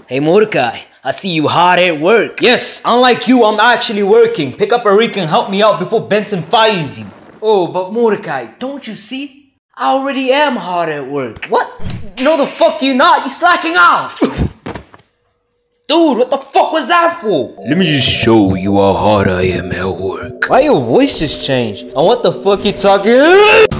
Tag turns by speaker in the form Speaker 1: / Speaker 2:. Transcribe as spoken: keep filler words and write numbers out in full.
Speaker 1: Hey Mordecai, I see you hard at work.
Speaker 2: Yes, unlike you, I'm actually working. Pick up a rake and help me out before Benson fires you.
Speaker 1: Oh, but Mordecai, don't you see? I already am hard at work.
Speaker 2: What? No the fuck you not, you slacking off. Dude, what the fuck was that for?
Speaker 1: Let me just show you how hard I am at work.
Speaker 2: Why your voice just changed? And what the fuck you talking?